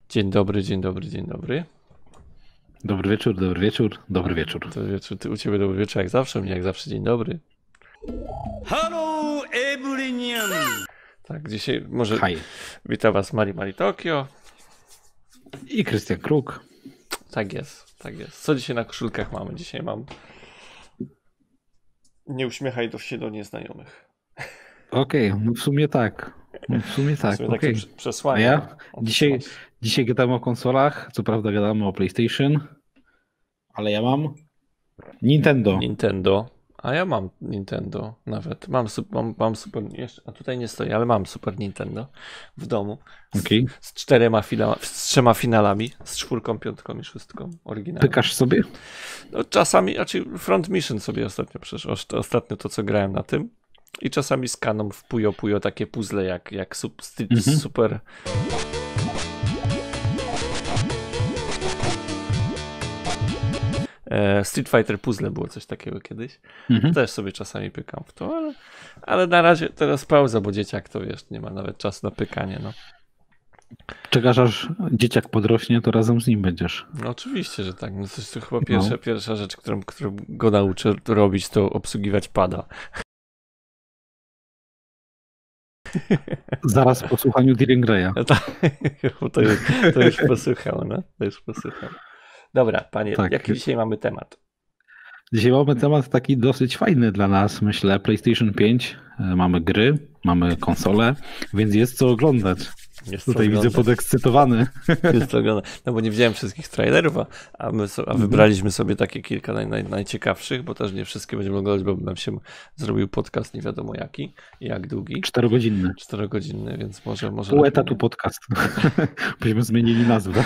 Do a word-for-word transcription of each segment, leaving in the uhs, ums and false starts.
Dzień dobry, dzień dobry, dzień dobry. Dobry wieczór, dobry wieczór, dobry wieczór. Dobry wieczór. Ty, u ciebie dobry wieczór, jak zawsze, mnie jak zawsze dzień dobry. Hello everyone! Tak, dzisiaj może Hi. witam was Mari Mari Tokio. I Krystian Kruk. Tak jest, tak jest. Co dzisiaj na koszulkach mamy? Dzisiaj mam nie uśmiechaj się do nieznajomych. Okej, okay, no w sumie tak. No w sumie tak, W sumie takie okej. przesłanie. A ja? Dzisiaj, dzisiaj gadamy o konsolach, co prawda gadamy o PlayStation, ale ja mam Nintendo. Nintendo. A ja mam Nintendo nawet. Mam, mam, mam Super, jeszcze, a tutaj nie stoi, ale mam Super Nintendo w domu. Z, Okay. z czterema finałami, z trzema finalami, z czwórką, piątką i szóstką oryginalną. Pykasz sobie? No, czasami, znaczy Front Mission sobie ostatnio przecież, ostatnio to co grałem na tym. I czasami z Kaną w Puyo Puyo takie puzzle jak, jak sup, mhm. super... Street Fighter Puzzle było coś takiego kiedyś. Mhm. Też sobie czasami pykam w to, ale, ale na razie teraz pauza, bo dzieciak to wiesz, nie ma nawet czasu na pykanie. No. Czekasz aż dzieciak podrośnie, to razem z nim będziesz. No oczywiście, że tak. No to jest to chyba pierwsza, no. pierwsza rzecz, którą, którą go nauczę robić, to obsługiwać pada. Zaraz po słuchaniu Dylan Greya. No tak, to, już, to już posłuchał, no. To już posłuchał. Dobra, panie, tak. Jaki dzisiaj mamy temat? Dzisiaj mamy temat taki dosyć fajny dla nas, myślę. PlayStation pięć, mamy gry, mamy konsole, więc jest co oglądać. Jest Tutaj co widzę oglądać. Podekscytowany. Jest co oglądać. No bo nie widziałem wszystkich trailerów, a my so, a wybraliśmy sobie takie kilka naj, naj, najciekawszych, bo też nie wszystkie będziemy oglądać, bo nam się zrobił podcast nie wiadomo jaki i jak długi. Czterogodzinny. Czterogodzinny, więc może... może Pół etatu podcast. Byśmy zmienili nazwę.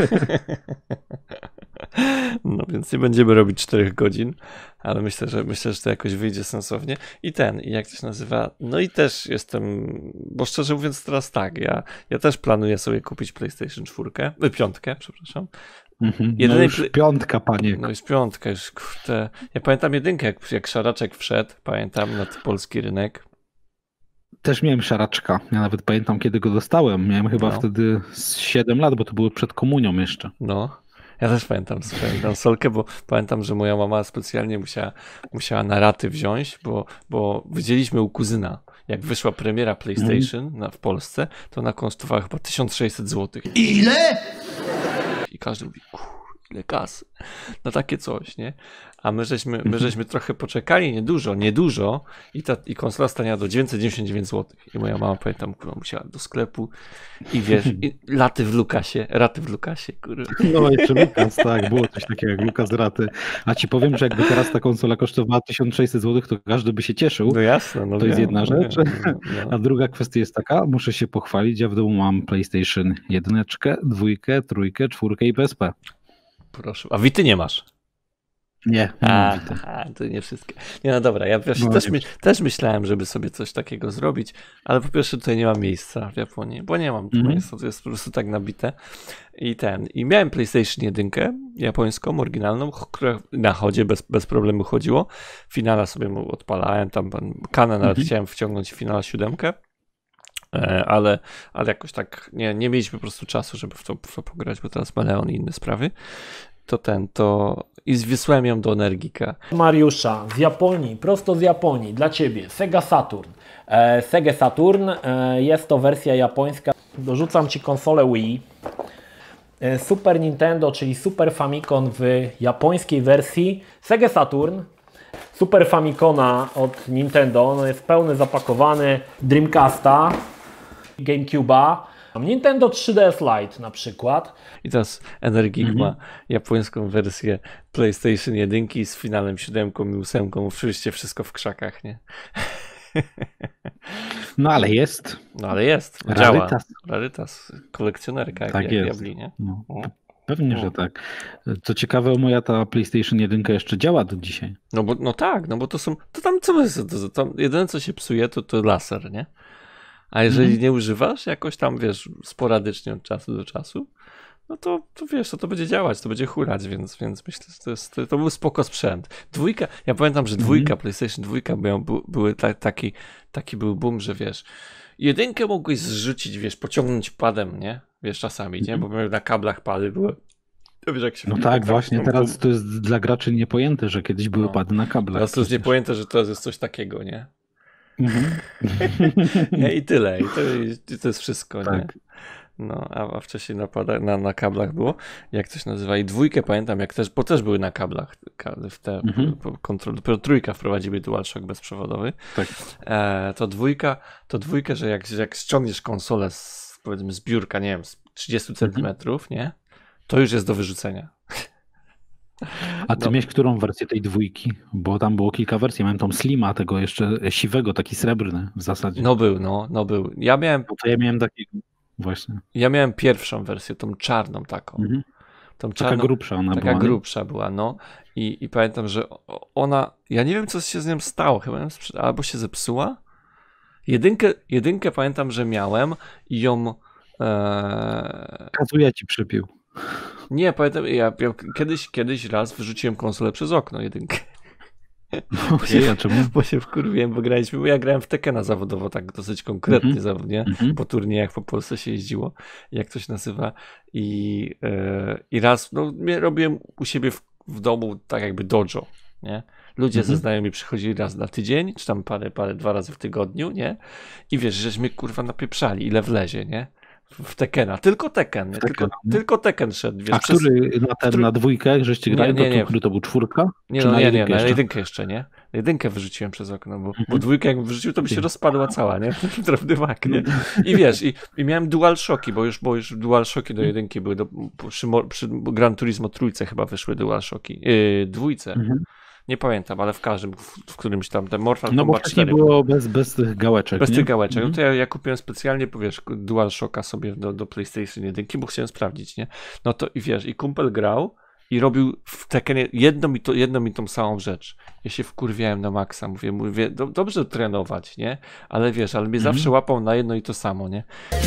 No więc nie będziemy robić czterech godzin, ale myślę, że myślę, że to jakoś wyjdzie sensownie. I ten, i jak to się nazywa, no i też jestem, bo szczerze mówiąc teraz tak, ja, ja też planuję sobie kupić PlayStation cztery, y, piątkę, przepraszam. Mhm, no już play... piątka, panie. No już piątka, już kurde. Ja pamiętam jedynkę, jak, jak Szaraczek wszedł, pamiętam, na polski rynek. Też miałem Szaraczka, ja nawet pamiętam, kiedy go dostałem. Miałem chyba no. wtedy siedem lat, bo to było przed komunią jeszcze. No. Ja też pamiętam, pamiętam Solkę, bo pamiętam, że moja mama specjalnie musiała, musiała na raty wziąć, bo, bo widzieliśmy u kuzyna, jak wyszła premiera PlayStation mm. na, w Polsce, to ona kosztowała chyba tysiąc sześćset złotych. Ile? I każdy mówi, ile kasy na takie coś, nie? A my żeśmy, my żeśmy trochę poczekali, niedużo, niedużo i, ta, i konsola staniała do dziewięćset dziewięćdziesiąt dziewięć złotych. I moja mama, pamiętam, kurwa, musiała do sklepu i wiesz, i laty w Lukasie, raty w Lukasie, kurwa. No jeszcze Lukas, tak, było coś takiego jak Lukas raty. A ci powiem, że jakby teraz ta konsola kosztowała tysiąc sześćset złotych, to każdy by się cieszył. No jasne, no To wiem, jest jedna no rzecz. Wiem, no, no. A druga kwestia jest taka, muszę się pochwalić, ja w domu mam PlayStation jedyneczkę, dwójkę, trójkę, czwórkę i P S P. Proszę, a Vity nie masz? Nie, nie a, a, to nie wszystkie. Nie, no dobra, ja właśnie no, też, my, też myślałem, żeby sobie coś takiego zrobić, ale po pierwsze tutaj nie ma miejsca w Japonii, bo nie mam tu mm-hmm. miejsca, to jest po prostu tak nabite. I ten, i miałem PlayStation jeden japońską, oryginalną, która na chodzie bez, bez problemu chodziło. Finala sobie odpalałem, tam Kana nawet mm-hmm. chciałem wciągnąć w finala siódemkę. Ale, ale jakoś tak nie, nie mieliśmy po prostu czasu, żeby w to, w to pograć, bo teraz Maleon i inne sprawy. To ten, to i wysłałem ją do Energika. Mariusza z Japonii, prosto z Japonii, dla Ciebie, Sega Saturn. E, Sega Saturn, e, jest to wersja japońska. Dorzucam Ci konsolę Wii. E, Super Nintendo, czyli Super Famicom w japońskiej wersji. Sega Saturn. Super Famicona od Nintendo, on jest pełny zapakowany, Dreamcasta, GameCube'a, Nintendo trzy D S Lite na przykład. I teraz Energik mm-hmm. ma japońską wersję PlayStation jeden z finalem siódemką i ósemką, oczywiście wszystko w krzakach, nie? No ale jest. No ale jest, działa. Rarytas. Rarytas, kolekcjonerka, tak jak jest. diabli, nie? No. Pewnie, że tak. Co ciekawe, moja ta PlayStation jeden jeszcze działa do dzisiaj. No bo no tak, no bo to są, to tam co jest, to, tam jedyne co się psuje to, to laser, nie? A jeżeli mm. nie używasz jakoś tam, wiesz, sporadycznie od czasu do czasu, no to, to wiesz, to, to będzie działać, to będzie hurać, więc, więc myślę, że to, jest, to, to był spoko sprzęt. Dwójka, ja pamiętam, że dwójka, mm. PlayStation dwójka miał, były ta, taki, taki był boom, że wiesz, jedynkę mogłeś zrzucić, wiesz, pociągnąć padem, nie? wiesz, czasami, nie? Bo na kablach pady były. To wiesz, jak się no tak, tak, właśnie no, teraz to jest dla graczy niepojęte, że kiedyś były no. pady na kablach. Teraz to jest niepojęte, że teraz jest coś takiego, nie? Mhm. nie, i tyle. I to, i to jest wszystko, tak. nie? No, a, a wcześniej na, pada, na, na kablach było, jak coś nazywa. I dwójkę pamiętam, jak też, bo też były na kablach w te mhm. kontrol, dopiero trójka wprowadzili DualShock bezprzewodowy. Tak. E, to dwójka, to dwójka, że jak, jak ściągniesz konsolę z, powiedzmy, z biurka, nie wiem, z trzydzieści centymetrów, nie? To już jest do wyrzucenia. A ty no. miałeś którą wersję tej dwójki? Bo tam było kilka wersji. Miałem tą Slima, tego jeszcze siwego, taki srebrny w zasadzie. No był, no, no był. Ja miałem... No to ja miałem takiego właśnie. Ja miałem pierwszą wersję, tą czarną taką. Mhm. Tą czarną, taka grubsza ona taka była. Taka grubsza była, no. I, I pamiętam, że ona... Ja nie wiem, co się z nią stało. Chyba ją sprzeda- albo się zepsuła. Jedynkę, jedynkę pamiętam, że miałem i ją... E... Kazuya ci przypił. Nie, pamiętam, ja, ja kiedyś, kiedyś raz wyrzuciłem konsolę przez okno, jedynkę. Bo się, ja, czemu? Bo się wkurwiłem, bo graliśmy, bo ja grałem w Tekena zawodowo, tak dosyć konkretnie mm-hmm. zawodnie, mm-hmm. po turniejach po Polsce się jeździło, jak to się nazywa. I, yy, i raz, no, robiłem u siebie w, w domu tak jakby dojo, nie? Ludzie mm-hmm. ze znajomymi przychodzili raz na tydzień, czy tam parę, parę, dwa razy w tygodniu, nie? I wiesz, żeśmy kurwa napieprzali, ile wlezie, nie? W Tekena, tylko Teken, nie? Tylko, tylko Teken szedł. Wiesz, a przez... który na, ten, na dwójkę, żeście grali, nie, nie, nie. To, który to był czwórka? Nie, no, na nie, nie, na jedynkę jeszcze, nie? Na jedynkę wyrzuciłem przez okno, bo, bo dwójkę jak wyrzucił, to by się rozpadła cała, nie? Drobny mak, nie? I wiesz, i, i miałem DualShocki, bo już, bo już DualShocki do jedynki były, do, przy, przy Gran Turismo trójce chyba wyszły DualShocki, yy, dwójce. Mhm. Nie pamiętam, ale w każdym, w, w którymś tam, ten Mortal No bo wcześniej było bez, bez tych gałeczek, Bez nie? tych gałeczek. Mm-hmm. No to ja, ja kupiłem specjalnie, powiesz, DualShocka sobie do, do PlayStation jeden, bo chciałem sprawdzić, nie? No to i wiesz, i kumpel grał i robił w Tekkenie jedną i, to, jedną i tą samą rzecz. Ja się wkurwiałem na maksa, mówię, mówię do, dobrze trenować, nie? Ale wiesz, ale mnie mm-hmm. zawsze łapał na jedno i to samo, nie?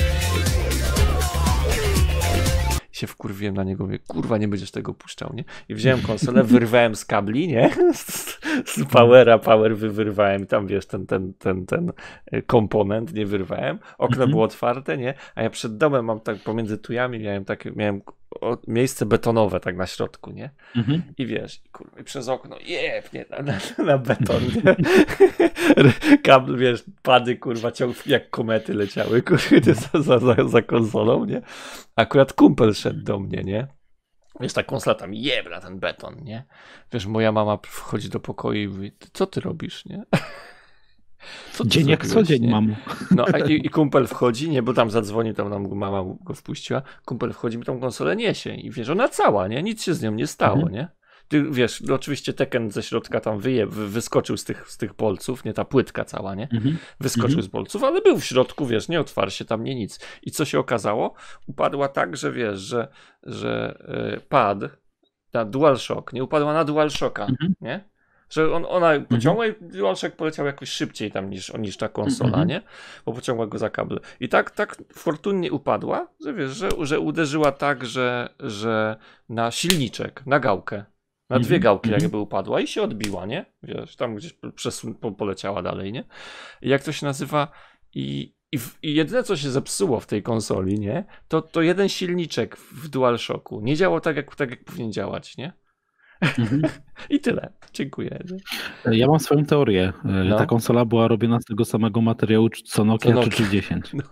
Się wkurwiłem na niego, mówię, kurwa, nie będziesz tego puszczał, nie? I wziąłem konsolę, wyrwałem z kabli, nie? Z, z powera, power wyrwałem i tam, wiesz, ten, ten, ten, ten komponent, nie wyrwałem. Okno mm-hmm. było otwarte, nie? A ja przed domem mam tak, pomiędzy tujami miałem takie, miałem o, miejsce betonowe tak na środku, nie? Mm-hmm. I wiesz, kurwa, i przez okno, jeb, nie, na, na, na beton, nie? Kabel, wiesz, pady, kurwa, ciąg jak komety leciały, kurwa, za, za, za, za konsolą, nie? Akurat kumpel szedł do mnie, nie? Wiesz, ta konsola tam jebla ten beton, nie? Wiesz, moja mama wchodzi do pokoju i mówi, co ty robisz, nie? Co dzień jak co dzień, mamo. No a i, i kumpel wchodzi, nie, bo tam zadzwoni, tam nam mama go wpuściła, kumpel wchodzi, mi tą konsolę niesie i wiesz, ona cała, nie? Nic się z nią nie stało, mhm. nie? Ty wiesz, no oczywiście Tekken ze środka tam wyje, wyskoczył z tych, z tych polców, nie, ta płytka cała, nie? Mm-hmm. Wyskoczył mm-hmm. z polców, ale był w środku, wiesz, nie otwarł się tam, nie nic. I co się okazało? Upadła tak, że wiesz, że, że yy, pad na DualShock, nie? Upadła na DualShocka, mm-hmm. nie? Że on, ona mm-hmm. pociągła i DualShock poleciał jakoś szybciej tam niż, niż ta konsola, mm-hmm. nie? Bo pociągła go za kable. I tak, tak fortunnie upadła, że wiesz, że, że uderzyła tak, że, że na silniczek, na gałkę. Na dwie gałki mm-hmm. jakby upadła i się odbiła, nie? Wiesz, tam gdzieś przesun- po, poleciała dalej, nie? I jak to się nazywa? I, i, w, i jedyne, co się zepsuło w tej konsoli, nie? To, to jeden silniczek w DualShocku. Nie działał tak, jak, tak, jak powinien działać, nie? Mm-hmm. I tyle. Dziękuję. Ja mam swoją teorię. No. Ta konsola była robiona z tego samego materiału, co Nokia, co Nokia. trzysta dziesięć. No.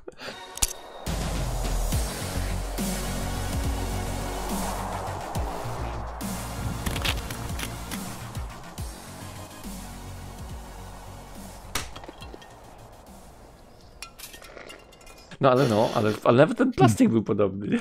No ale no, ale, ale nawet ten plastik był podobny.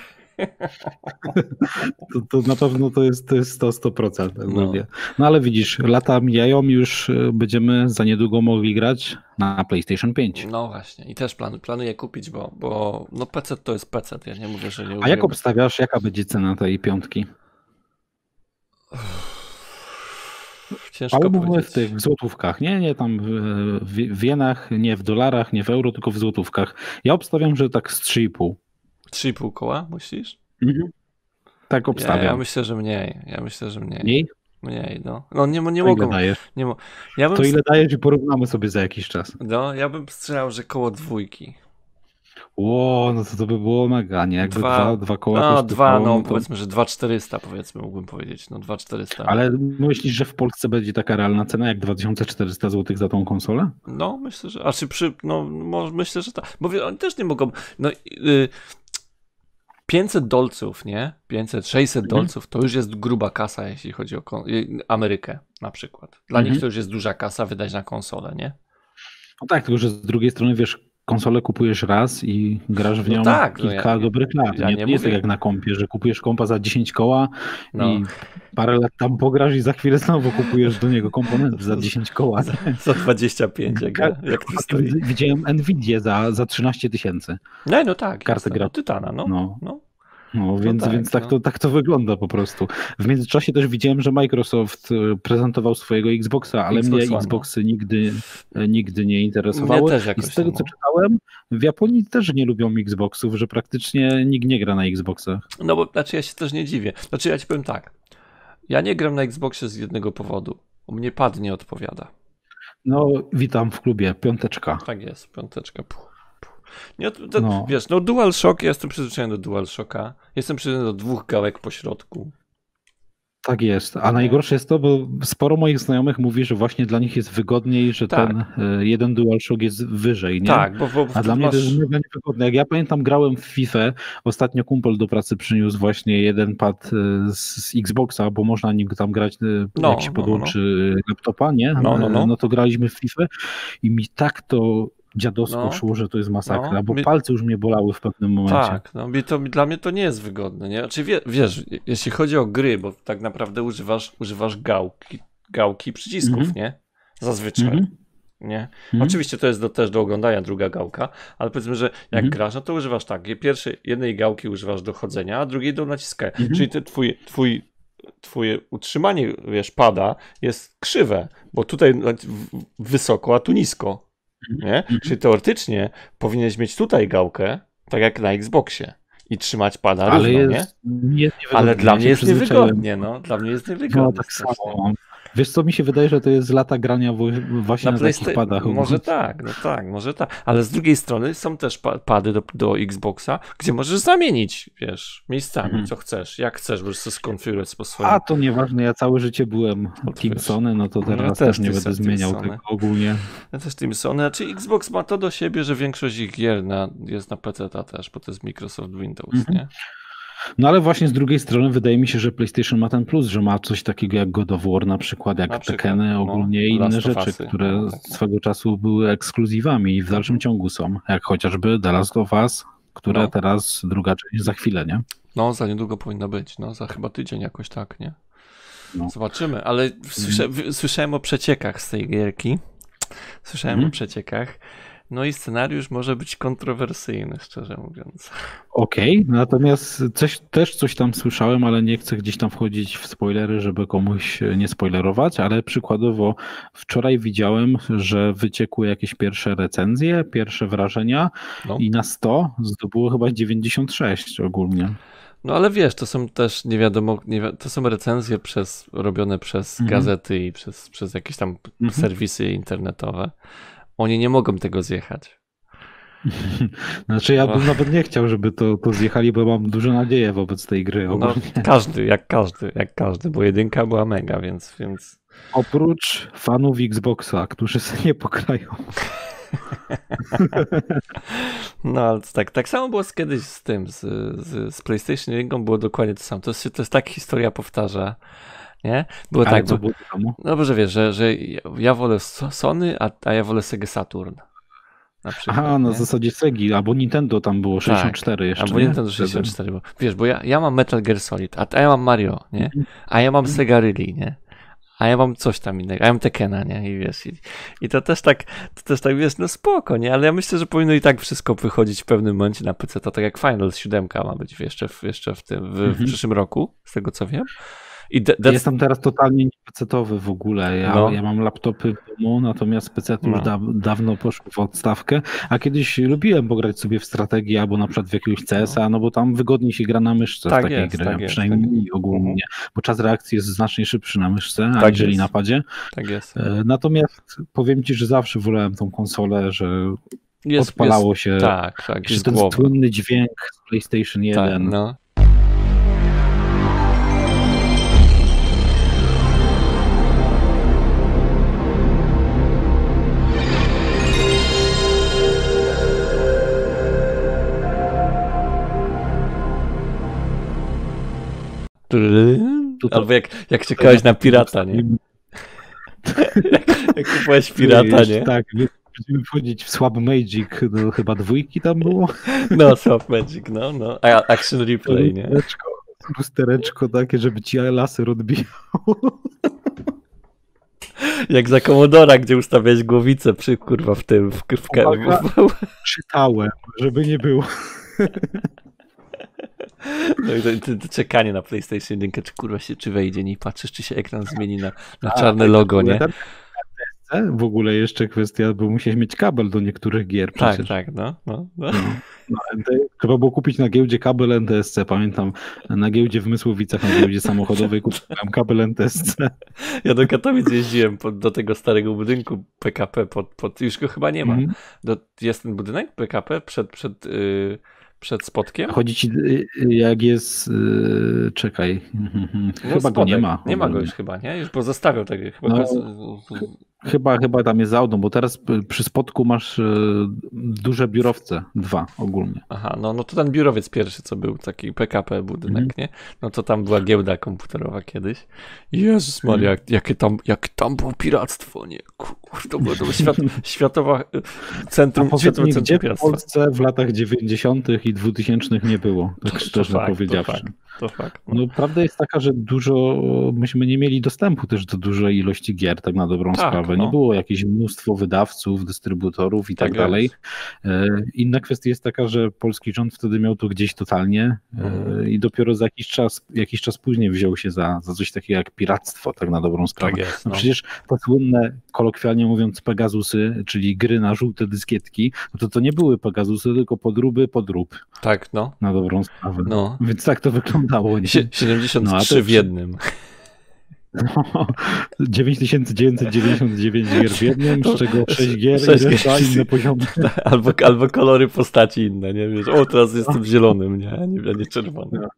To, to na pewno to jest, to jest sto, sto procent. Tak no. no ale widzisz, lata mijają, już będziemy za niedługo mogli grać na PlayStation pięć. No właśnie i też plan, planuję kupić, bo, bo no P C to jest P C, ja nie mówię, że nie. A jak obstawiasz, jaka będzie cena tej piątki? Ciężko ale mówię w tych złotówkach, nie, nie tam w, w, w jenach, nie w dolarach, nie w euro, tylko w złotówkach. Ja obstawiam, że tak z trzy i pół. trzy i pół koła, myślisz? Mhm. Tak obstawiam. Ja, ja myślę, że mniej. Ja myślę, że mniej. Mniej? Mniej, no. No nie, nie mogą. Ile dajesz? Nie mo- ja bym to ile dajesz i porównamy sobie za jakiś czas. No, ja bym strzelał, że koło dwójki. Ło, no to to by było mega, nie? Jakby dwa, dwa, dwa koła No dwa, no to... powiedzmy, że dwa tysiące czterysta powiedzmy, mógłbym powiedzieć, no dwa tysiące czterysta. Ale myślisz, że w Polsce będzie taka realna cena jak dwa tysiące czterysta złotych za tą konsolę? No myślę, że, a czy przy, no może myślę, że tak, bo wie, oni też nie mogą, no y, pięćset dolców, nie? pięćset, sześćset Mhm. dolców to już jest gruba kasa, jeśli chodzi o kon- Amerykę na przykład. Dla Mhm. nich to już jest duża kasa wydać na konsolę, nie? No tak, tylko że z drugiej strony, wiesz, konsolę kupujesz raz i grasz w No nią tak, no kilka ja- dobrych lat. ja nie, nie nie jest tak mówię- jak na kompie, że kupujesz kompa za dziesięć koła No. i parę lat tam pograsz i za chwilę znowu kupujesz do niego komponenty za dziesięć koła. Za dwadzieścia pięć, jak, ja- jak to stoi. Widziałem Nvidię za, za trzynaście tysięcy. No, no tak, Kartę jasne, gra- no, Tytana, no. No. no. No, więc, tak, więc tak, no. to, tak to wygląda po prostu. W międzyczasie też widziałem, że Microsoft e, prezentował swojego Xboxa, ale Xbox mnie One, Xboxy nigdy, e, nigdy nie interesowały. Mnie też I jakoś z tego, tam, co no. czytałem, w Japonii też nie lubią Xboxów, że praktycznie nikt nie gra na Xboxach. No bo znaczy ja się też nie dziwię. Znaczy ja ci powiem tak. Ja nie gram na Xboxie z jednego powodu. Bo mnie pad nie odpowiada. No, witam w klubie, piąteczka. Tak jest, piąteczka. Puh, puh. Nie, to, to, No. Wiesz, no DualShock, ja jestem przyzwyczajony do DualShocka. Jestem przyzwyczajony do dwóch gałek po środku. Tak jest, a najgorsze jest to, bo sporo moich znajomych mówi, że właśnie dla nich jest wygodniej, że Tak. ten e, jeden DualShock jest wyżej, nie? Tak, bo, bo A dla mnie to masz... jest mega niewygodne. Jak ja pamiętam, grałem w FIFA, ostatnio kumpel do pracy przyniósł właśnie jeden pad e, z, z Xboxa, bo można nim tam grać, e, No, jak się no, podłączy laptopa, nie? No, no, no. no to graliśmy w FIFA i mi tak to dziadowsko No. szło, że to jest masakra, No, bo mi- palce już mnie bolały w pewnym momencie. Tak, no mi to, dla mnie to nie jest wygodne, nie? Znaczy wie, wiesz, jeśli chodzi o gry, bo tak naprawdę używasz, używasz gałki, gałki przycisków, Mhm. nie? Zazwyczaj, Mhm. nie? Mhm. Oczywiście to jest do, też do oglądania druga gałka, ale powiedzmy, że jak Mhm. grasz, no to używasz tak, pierwszej, jednej gałki używasz do chodzenia, a drugiej do naciskania, Mhm. czyli ty, twój, twój, twoje utrzymanie, wiesz, pada jest krzywe, bo tutaj w- wysoko, a tu nisko, nie? Mhm. Czyli teoretycznie powinieneś mieć tutaj gałkę, tak jak na Xboxie i trzymać pada Ale równo, jest, nie? jest niewygodnie. Ale dla Ja mnie się jest przyzwyczaiłem. niewygodnie, no. Dla mnie jest niewygodnie. No tak strasznie. samo. Wiesz co, mi się wydaje, że to jest lata grania wo- właśnie na, Na takich PlayStation, padach. może tak, no tak, może tak, ale z drugiej strony są też pa- pady do, do Xboxa, gdzie możesz zamienić, wiesz, miejscami, Mhm. co chcesz, jak chcesz, możesz sobie skonfigurować po swoim. A to nieważne, ja całe życie byłem to Team wiesz. Sony, no to No teraz ja też też nie ty będę jestem zmieniał Team Sony. tego ogólnie. Ja też tym Sony, znaczy Xbox ma to do siebie, że większość ich gier na, jest na P C też, bo to jest Microsoft Windows, Mhm. nie? No ale właśnie z drugiej strony wydaje mi się, że PlayStation ma ten plus, że ma coś takiego jak God of War na przykład, jak Na przykład, Tekkeny no, ogólnie i Last inne of rzeczy, Usy, które no, tak. swego czasu były ekskluzywami i w dalszym ciągu są, jak chociażby The Last of Us, które No. teraz druga część za chwilę, nie? No, za niedługo powinna być, no, za chyba tydzień jakoś tak, nie? No. Zobaczymy, ale słysza, w- słyszałem o przeciekach z tej gierki. Słyszałem Mhm. o przeciekach. No i scenariusz może być kontrowersyjny, szczerze mówiąc. Okej, natomiast coś, też coś tam słyszałem, ale nie chcę gdzieś tam wchodzić w spoilery, żeby komuś nie spoilerować, ale przykładowo wczoraj widziałem, że wyciekły jakieś pierwsze recenzje, pierwsze wrażenia No. i na sto zdobyło chyba dziewięćdziesiąt sześć ogólnie. No ale wiesz, to są też nie wiadomo, nie wi- to są recenzje przez, robione przez Mhm. gazety i przez, przez jakieś tam Mhm. serwisy internetowe. Oni nie mogą tego zjechać. Znaczy ja bym Och. nawet nie chciał, żeby to, to zjechali, bo mam duże nadzieje wobec tej gry No, ogólnie. każdy, jak każdy, jak każdy, bo jedynka była mega, więc, więc... Oprócz fanów Xboxa, którzy sobie nie pokrają. No, ale to tak, tak samo było z kiedyś z tym, z, z, z PlayStation jeden było dokładnie to samo. To jest, to jest tak, historia powtarza, nie? Było Ale tak, co bo, było samo? no bo że wiesz, że, że ja, ja wolę So- Sony, a, a ja wolę Sega Saturn. Na przykład, Aha, na nie? zasadzie Segi, albo Nintendo tam było sześćdziesiąt cztery jeszcze, Albo nie? Nintendo Wtedy. sześćdziesiąt cztery, bo wiesz, bo ja, ja mam Metal Gear Solid, a, a ja mam Mario, nie? A ja mam Sega Rally, nie? A ja mam coś tam innego, a ja mam Tekkena, nie? I wiesz, i, i to też tak, to też tak, wiesz, no spoko, nie? Ale ja myślę, że powinno i tak wszystko wychodzić w pewnym momencie na P C, to tak jak Final siedem ma być jeszcze w, jeszcze w tym, w, w Mhm. przyszłym roku, z tego co wiem. I de, de, Jestem teraz totalnie niepecetowy w ogóle. Ja, No. ja mam laptopy w domu, natomiast pecety już No. da, dawno poszły w odstawkę, a kiedyś lubiłem pograć sobie w strategię albo na przykład w jakiegoś C S a, no bo tam wygodniej się gra na myszce Tak w takiej jest, gry, tak jest, przynajmniej tak. ogólnie, Mhm. bo czas reakcji jest znacznie szybszy na myszce, Tak aniżeli jest. na padzie. tak jest. E, Natomiast powiem ci, że zawsze wolałem tą konsolę, że jest, odpalało jest, się. Tak, tak, jest ten głowa. Słynny dźwięk z PlayStation jeden. Tak, no. Albo jak, jak czekałeś na pirata, nie? jak, jak kupowałeś pirata, nie? Tak, będziemy wchodzić w Swap Magic, no, chyba dwójki tam było. No, Swap Magic, no, no. Action Replay, nie? Lustereczko, lustereczko takie, żeby ci laser odbijało. Jak za Commodora, gdzie ustawiałeś głowicę przy, kurwa, w tym, w, w, w, w... Czytałem, żeby nie było. No i to, to, to czekanie na PlayStation jeden, czy kurwa się, czy wejdzie, nie patrzysz, czy się ekran zmieni na, na czarne logo, nie? W ogóle jeszcze kwestia, bo musiałeś mieć kabel do niektórych gier przecież. Tak, tak, no. no, no. no, no trzeba było kupić na giełdzie kabel N T S C, pamiętam, na giełdzie w Mysłowicach, na giełdzie samochodowej kupiłem kabel N T S C. Ja do Katowic jeździłem pod, do tego starego budynku P K P, pod, pod, już go chyba nie ma. Mm. Do, jest ten budynek P K P przed, przed yy... przed spotkiem? Chodzi ci, jak jest, yy, czekaj, chyba no, go nie ma. Nie ma go już chyba, nie? Już pozostawiał tego. Chyba, no, go... chyba, chyba tam jest za Audą, bo teraz przy spotku masz yy, duże biurowce, dwa ogólnie. Aha, no, no to ten biurowiec pierwszy, co był, taki P K P budynek, mm. nie? No to tam była giełda komputerowa kiedyś. Jezus Maria, jak, jakie tam, jak tam było piractwo, nie? Kurde, to było, to było świat, światowa centrum, A światowe mi, centrum gdzie piractwa. W Polsce w latach dziewięćdziesiątych i dwutysięcznych nie było, tak to, szczerze to fakt, powiedziawszy. To fakt, to fakt, no. no prawda jest taka, że dużo, myśmy nie mieli dostępu też do dużej ilości gier, tak na dobrą tak, sprawę. No. Nie było jakieś mnóstwo wydawców, dystrybutorów i tak, tak dalej. Inna kwestia jest taka, że polski rząd wtedy miał to gdzieś totalnie mhm. i dopiero za jakiś czas, jakiś czas później wziął się za, za coś takiego jak piractwo, tak na dobrą sprawę. Tak jest, no. no. Przecież te słynne, kolokwialnie mówiąc, Pegazusy, czyli gry na żółte dyskietki, no to to nie były Pegazusy, tylko podróby podrób. Tak, no. Na dobrą sprawę. No. Więc tak to wyglądało. Nie? siedemdziesiąt trzy no, w jednym. No, dziewięć tysięcy dziewięćset dziewięćdziesiąt dziewięć gier w jednym, z czego sześć gier sześć i reszta inne poziomy. Albo, albo kolory postaci inne, nie wiesz, o teraz jestem zielonym, nie, a nie, a nie czerwonym. No.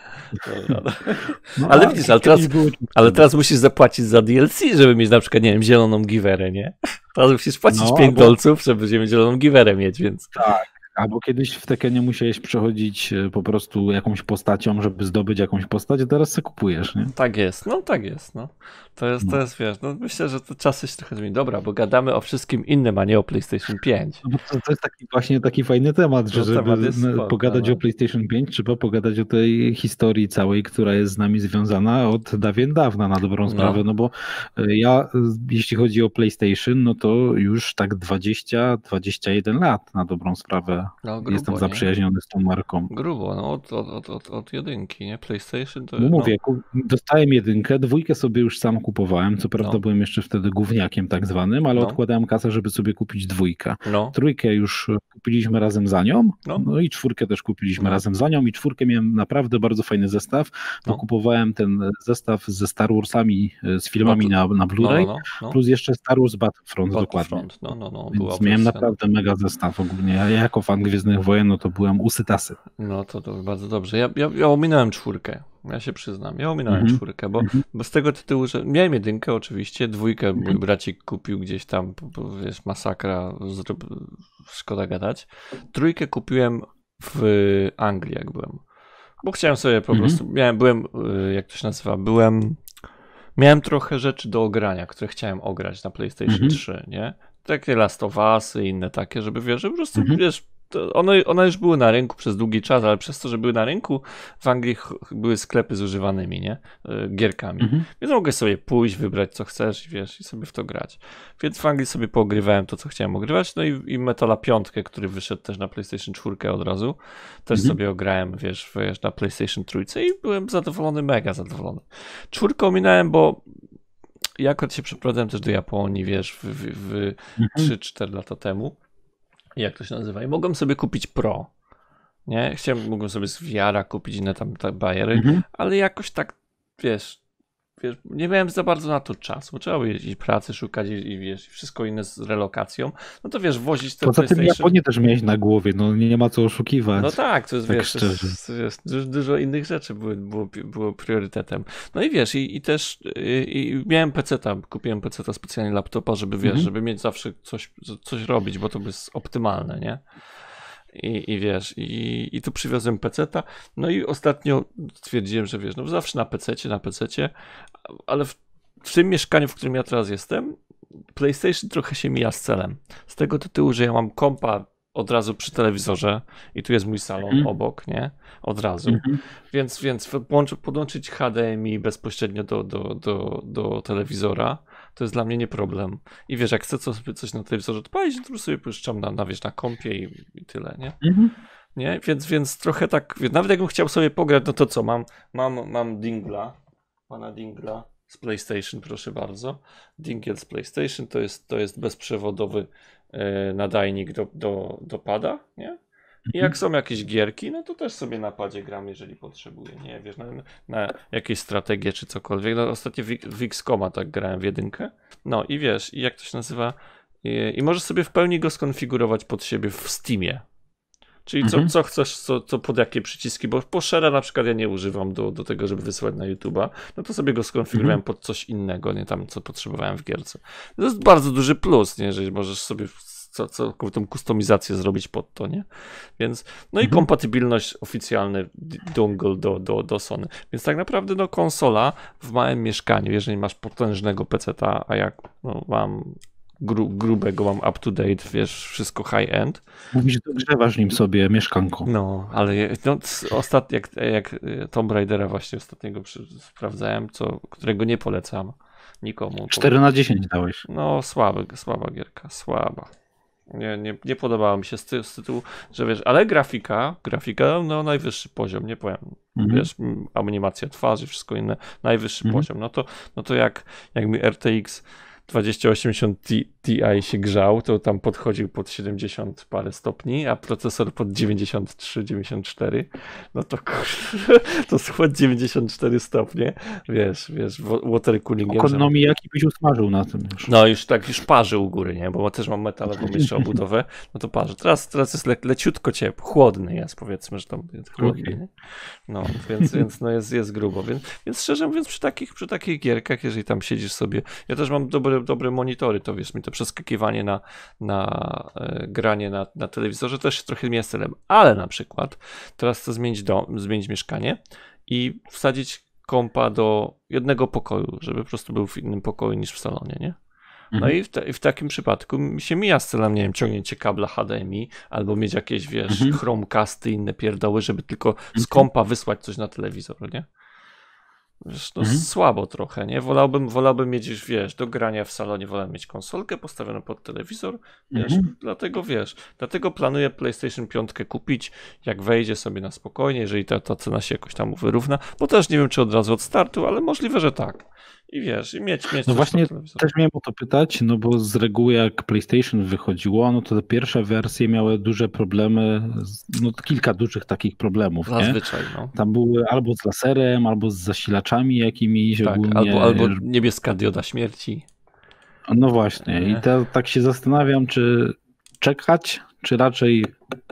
No, no. No, ale widzisz, ale teraz, ale teraz musisz zapłacić za D L C, żeby mieć na przykład, nie wiem, zieloną giwerę, nie? Teraz musisz płacić no, pięć dolców, żeby zieloną giwerę mieć, więc... Tak. Albo kiedyś w Tekenie musiałeś przechodzić po prostu jakąś postacią, żeby zdobyć jakąś postać, a teraz se kupujesz, nie? Tak jest, no tak jest, no. To jest, no. to jest, wiesz, no myślę, że te czasy się trochę zmieni. Dobra, bo gadamy o wszystkim innym, a nie o PlayStation pięć. No to, to jest taki właśnie taki fajny temat, że no, żeby temat spoko, pogadać no. o PlayStation pięć, trzeba pogadać o tej historii całej, która jest z nami związana od dawien dawna, na dobrą sprawę, no, no bo ja, jeśli chodzi o PlayStation, no to już tak dwadzieścia dwadzieścia jeden lat, na dobrą sprawę. No, grubo, jestem zaprzyjaźniony nie? z tą marką. Grubo, no od, od, od, od jedynki, nie? PlayStation to... No mówię, no. dostałem jedynkę, dwójkę sobie już sam kupowałem, co prawda no. byłem jeszcze wtedy gówniakiem tak zwanym, ale no. odkładałem kasę, żeby sobie kupić dwójkę. No. Trójkę już kupiliśmy razem za nią, no, no i czwórkę też kupiliśmy no. razem za nią i czwórkę miałem naprawdę bardzo fajny zestaw, bo no. kupowałem ten zestaw ze Star Warsami, z filmami no to... na, na Blu-ray, no, no, no. plus jeszcze Star Wars Battlefront, Battlefront dokładnie. No, no, no, Więc miałem naprawdę mega zestaw ogólnie. Ja jako fan Gwiezdnych Wojen, no to byłem usytasy. No to, to bardzo dobrze. Ja, ja, ja ominąłem czwórkę, ja się przyznam. Ja ominąłem mm-hmm. czwórkę, bo, mm-hmm. bo z tego tytułu, że miałem jedynkę oczywiście, dwójkę mm-hmm. mój bracik kupił gdzieś tam, bo jest masakra, szkoda gadać. Trójkę kupiłem w Anglii, jak byłem. Bo chciałem sobie po mm-hmm. prostu, miałem, byłem, jak to się nazywa, byłem, miałem trochę rzeczy do ogrania, które chciałem ograć na PlayStation mm-hmm. trzy, nie? Takie Last of Us i inne takie, żeby wiesz, że po prostu, mm-hmm. wiesz, to one, one już były na rynku przez długi czas, ale przez to, że były na rynku, w Anglii były sklepy z używanymi, nie? Gierkami. Mhm. Więc mogę sobie pójść, wybrać co chcesz i wiesz, i sobie w to grać. Więc w Anglii sobie poogrywałem to, co chciałem ogrywać, no i, i Metala piątkę, który wyszedł też na PlayStation cztery od razu, też mhm. sobie ograłem, wiesz, wiesz, na PlayStation trzy i byłem zadowolony, mega zadowolony. Czwórkę ominąłem, bo ja akurat się przeprowadziłem też do Japonii, wiesz, w, w, w mhm. trzy cztery lata temu. Jak to się nazywa? I mogłem sobie kupić Pro. Nie? Chciałem, mogłem sobie z V R a kupić inne tam te bajery, mhm. ale jakoś tak, wiesz, wiesz, nie miałem za bardzo na to czasu, bo trzeba było jeździć pracy, szukać i, i wiesz, wszystko inne z relokacją, no to wiesz, wozić te Poza tym PlayStation... Japonię też miałeś na głowie, no nie ma co oszukiwać. No tak, to jest, tak wiesz, to jest, to jest, dużo, dużo innych rzeczy było, było, było priorytetem. No i wiesz, i, i też i, i miałem peceta, kupiłem peceta specjalnie laptopa, żeby wiesz, mhm. żeby mieć zawsze coś, coś robić, bo to jest optymalne, nie? I, i wiesz, i, i tu przywiozłem peceta, no i ostatnio stwierdziłem, że wiesz, no zawsze na pececie, na pececie, ale w, w tym mieszkaniu, w którym ja teraz jestem, PlayStation trochę się mija z celem. Z tego tytułu, że ja mam kompa od razu przy telewizorze i tu jest mój salon mm. obok, nie? Od razu. Mm-hmm. Więc, więc podłączyć H D M I bezpośrednio do, do, do, do telewizora to jest dla mnie nie problem. I wiesz, jak chcę coś, coś na telewizorze odpalić, to sobie puszczam na, na, wiesz, na kompie i, i tyle, nie? Mm-hmm. Nie? Więc, więc trochę tak, nawet jakbym chciał sobie pograć, no to co, mam, mam, mam dingla, pana dingla z PlayStation, proszę bardzo. Dingiel z PlayStation to jest, to jest bezprzewodowy e, nadajnik do, do, do pada, nie? I jak są jakieś gierki, no to też sobie na padzie gram, jeżeli potrzebuję, nie? Wiesz, na, na jakieś strategie czy cokolwiek. No, ostatnio w, w X-Koma tak grałem w jedynkę. No i wiesz, i jak to się nazywa? I, i możesz sobie w pełni go skonfigurować pod siebie w Steamie. Czyli co, mhm. co chcesz, co, co pod jakie przyciski, bo po Share'a na przykład ja nie używam do, do tego, żeby wysyłać na YouTube'a, no to sobie go skonfigurowałem mhm. pod coś innego, nie tam, co potrzebowałem w gierce. To jest bardzo duży plus, nie, jeżeli możesz sobie co, całkowitą kustomizację zrobić pod to, nie? Więc, no i mhm. kompatybilność oficjalny dongle do, do, do Sony. Więc tak naprawdę, no konsola w małym mieszkaniu, jeżeli masz potężnego peceta, a jak no, mam Gru, grubego, mam up to date, wiesz, wszystko high end. Mówisz, że grzewasz nim sobie mieszkanko. No, ale no, ostat, jak, jak Tomb Raidera właśnie ostatniego przy, sprawdzałem, co, którego nie polecam nikomu. cztery na dziesięć dałeś. No, słaby, słaba gierka, słaba. Nie, nie, nie podobało mi się z, ty, z tytułu, że wiesz, ale grafika, grafika, no najwyższy poziom, nie powiem, mm-hmm. wiesz, animacja twarzy, wszystko inne, najwyższy mm-hmm. poziom. No to, no to jak, jak mi R T X dwadzieścia osiemdziesiąt Ti się grzał, to tam podchodził pod siedemdziesiąt parę stopni, a procesor pod dziewięćdziesiąt trzy dziewięćdziesiąt cztery, no to kurczę, to schłod dziewięćdziesiąt cztery stopnie, wiesz, wiesz, water coolingiem. Ekonomii jaki byś usmażył na tym już. No już tak, już parzy u góry, nie, bo też mam metalową jeszcze obudowę, no to parzy. Teraz, teraz jest le leciutko ciepło, chłodny jest, powiedzmy, że to jest chłodny, okay. nie? No, więc, więc no jest, jest grubo, więc, więc szczerze mówiąc przy takich, przy takich gierkach, jeżeli tam siedzisz sobie, ja też mam dobre, dobre monitory, to wiesz, mi to przeskakiwanie na, na e, granie na, na telewizorze też trochę mnie celem, ale na przykład teraz chcę zmienić dom, zmienić mieszkanie i wsadzić kompa do jednego pokoju, żeby po prostu był w innym pokoju niż w salonie, nie? No mhm. i w, te, w takim przypadku mi się mija z celem, nie wiem, ciągnięcie kabla H D M I albo mieć jakieś, wiesz, mhm. Chromecasty, inne pierdoły, żeby tylko z kompa wysłać coś na telewizor, nie? Wiesz, no mhm. słabo trochę, nie? Wolałbym, wolałbym mieć już, wiesz, do grania w salonie, wolałbym mieć konsolkę postawioną pod telewizor, wiesz, mhm. dlatego, wiesz, dlatego planuję PlayStation pięć kupić, jak wejdzie sobie na spokojnie, jeżeli ta, ta cena się jakoś tam wyrówna, bo też nie wiem, czy od razu od startu, ale możliwe, że tak. I wiesz, i mieć, mieć No właśnie też miałem o to pytać, no bo z reguły jak PlayStation wychodziło, no to te pierwsze wersje miały duże problemy, no kilka dużych takich problemów, Zazwyczaj, nie? no. Tam były albo z laserem, albo z zasilaczami jakimiś tak, ogólnie. Albo, albo niebieska dioda śmierci. No właśnie nie? I te, tak się zastanawiam, czy czekać, czy raczej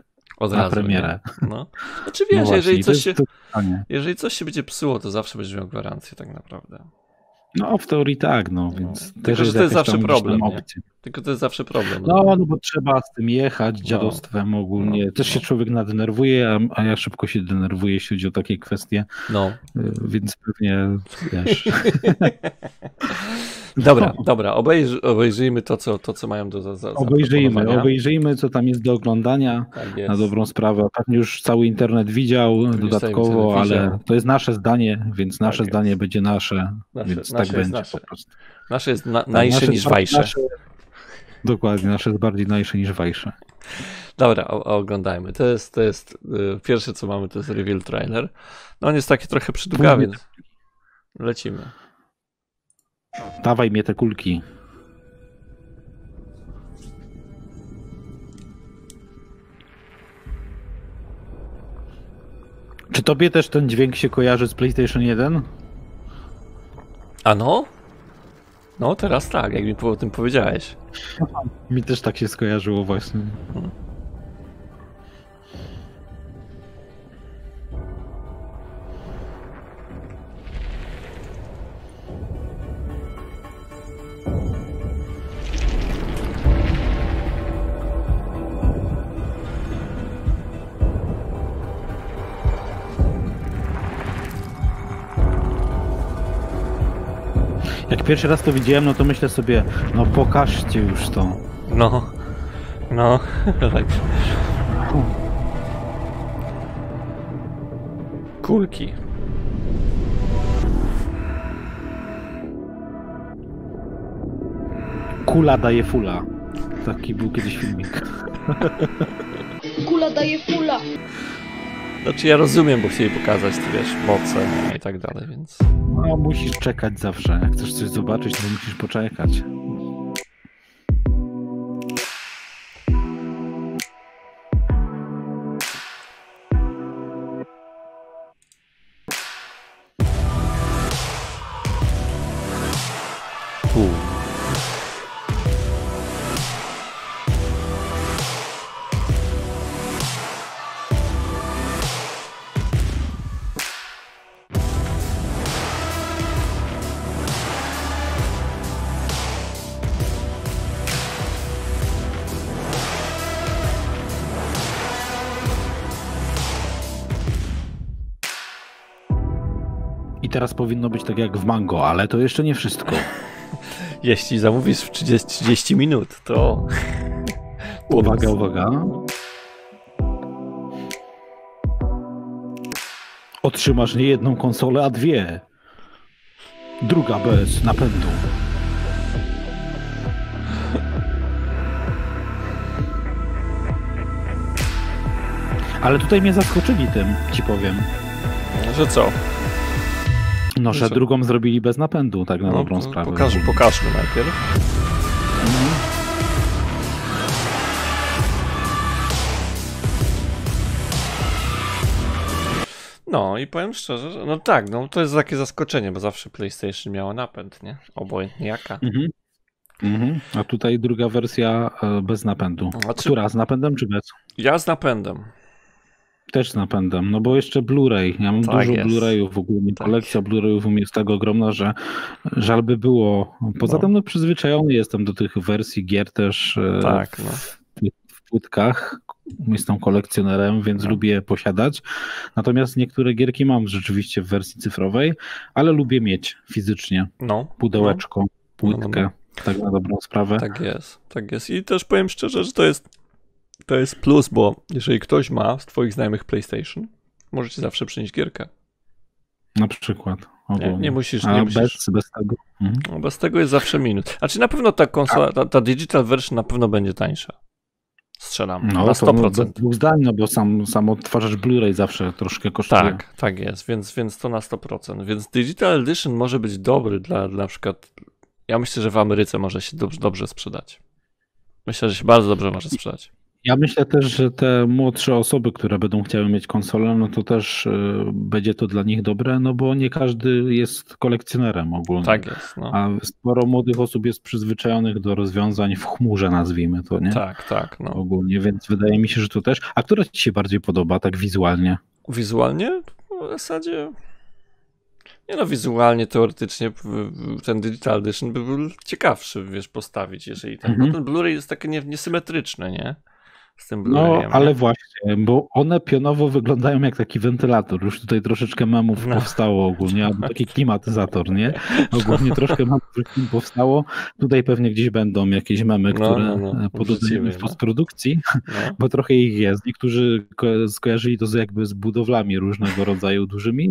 od na razu, premierę. Nie? No. Znaczy wiesz, no właśnie, jeżeli, coś się, jeżeli coś się będzie psuło, to zawsze będziesz miał gwarancję tak naprawdę. No w teorii tak, no więc no. też Tylko, jest, to jest zawsze problem. Tylko to jest zawsze problem. No, no, no bo trzeba z tym jechać, dziadostwem no. ogólnie. No, też no. się człowiek nadenerwuje, a, a ja szybko się denerwuję, jeśli chodzi o takie kwestie. No. Więc pewnie wiesz. Dobra, no. dobra, obejrz, obejrzyjmy to co, to, co mają do za, za Obejrzyjmy, obejrzyjmy, co tam jest do oglądania. Tak jest. Na dobrą sprawę. Pewnie już cały internet widział pewnie dodatkowo, ale widział. To jest nasze zdanie, więc nasze tak zdanie jest. będzie nasze, nasze więc nasze tak będzie nasze. po prostu. Nasze jest na, najsze niż wajsze. Nasze, dokładnie, nasze jest bardziej najsze niż wajsze. Dobra, o, oglądajmy. To jest, to jest y, pierwsze co mamy, to jest reveal trailer. No on jest taki trochę przydługa, więc lecimy. Dawaj mnie te kulki. Czy tobie też ten dźwięk się kojarzy z PlayStation jeden? A no? No teraz tak, jak mi o tym powiedziałeś. Mi też tak się skojarzyło właśnie. Hmm. Jak pierwszy raz to widziałem, no to myślę sobie, no pokażcie już to. No, no, tak. Kulki. Kula daje fula. Taki był kiedyś filmik. Kula daje fula. Znaczy ja rozumiem, bo chcieli pokazać, ty wiesz, moce i tak dalej, więc... No musisz czekać zawsze. Jak chcesz coś zobaczyć, to musisz poczekać. U. I teraz powinno być tak jak w Mango, ale to jeszcze nie wszystko. Jeśli zamówisz w trzydzieści, trzydzieści minut, to... Uwaga, uwaga. Otrzymasz nie jedną konsolę, a dwie. Druga bez napędu. Ale tutaj mnie zaskoczyli tym, ci powiem. Że co? No, że co? drugą zrobili bez napędu, tak na No, dobrą sprawę. pokaż, pokażmy najpierw. Mhm. No i powiem szczerze, że no tak, no to jest takie zaskoczenie, bo zawsze PlayStation miało napęd, nie? Obojętnie jaka. Mhm. Mhm. A tutaj druga wersja e, bez napędu. Znaczy- Która? Z napędem czy bez? Ja z napędem. Też z napędem, no bo jeszcze Blu-ray. Ja mam Tak dużo jest. Blu-rayów ogólnie. Tak. Kolekcja Blu-rayów u mnie jest tak ogromna, że żal by było. Poza No. tym no, przyzwyczajony jestem do tych wersji gier też e, Tak, no. w, w płytkach. Jestem kolekcjonerem, więc No. lubię posiadać. Natomiast niektóre gierki mam rzeczywiście w wersji cyfrowej, ale lubię mieć fizycznie No. pudełeczko, płytkę. No, Tak na dobrą sprawę. Tak jest, tak jest. I też powiem szczerze, że to jest, to jest plus, bo jeżeli ktoś ma z twoich znajomych PlayStation, możecie zawsze przynieść gierkę. Na przykład. Ogólnie. Nie, nie musisz, A nie bez, musisz. bez tego. Mhm. No, bez tego jest zawsze minus. Znaczy na pewno ta konsola, ta, ta digital version na pewno będzie tańsza. Strzelam. No, na to sto bez procent. dwóch zdań, no bo sam, sam odtwarzacz Blu-ray zawsze troszkę kosztuje. Tak, tak jest, więc, więc to na sto procent. Więc Digital Edition może być dobry dla, dla na przykład, ja myślę, że w Ameryce może się dobrze, dobrze sprzedać. Myślę, że się bardzo dobrze może sprzedać. Ja myślę też, że te młodsze osoby, które będą chciały mieć konsolę, no to też y, będzie to dla nich dobre, no bo nie każdy jest kolekcjonerem ogólnie. Tak jest, no. A sporo młodych osób jest przyzwyczajonych do rozwiązań w chmurze, nazwijmy to, nie? Tak, tak, no. Ogólnie, więc wydaje mi się, że to też. A która ci się bardziej podoba, tak wizualnie? Wizualnie? W zasadzie... Nie no, wizualnie, teoretycznie w- w- ten Digital Edition by był ciekawszy, wiesz, postawić, jeżeli ten, Mhm. bo ten Blu-ray jest taki nie, niesymetryczny, nie? Z tym No, Blu-rayem. ale nie? właśnie, bo one pionowo wyglądają jak taki wentylator. Już tutaj troszeczkę memów No. powstało ogólnie, albo taki klimatyzator, nie? Ogólnie troszkę memów powstało. Tutaj pewnie gdzieś będą jakieś memy, No, które no, no, pododajemy wrzucimy, w no. postprodukcji, No. bo trochę ich jest. Niektórzy ko- skojarzyli to z jakby z budowlami różnego rodzaju dużymi.